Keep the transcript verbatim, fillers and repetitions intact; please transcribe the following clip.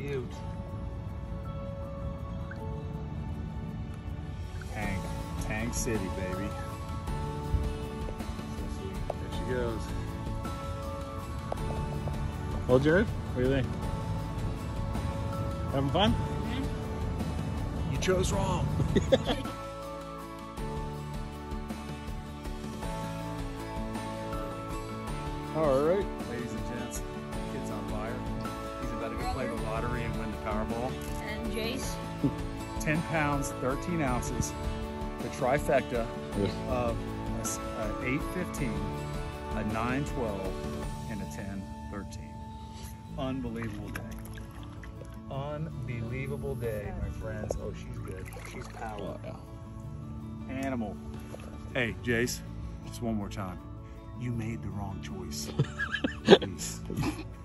Beaut. Tank. Tank City, baby. There she goes. Well, Jared, what do you think? Having fun? Mm-hmm. You chose wrong. All right, ladies and gents, kid's on fire. He's about to go play the lottery and win the Powerball. And Jace? ten pounds, thirteen ounces, the trifecta of an eight fifteen, a nine twelve, and a ten thirteen. Unbelievable day. Unbelievable day, my friends. Oh, she's good. She's power. Oh, yeah. Animal. Hey, Jace, just one more time. You made the wrong choice. Peace.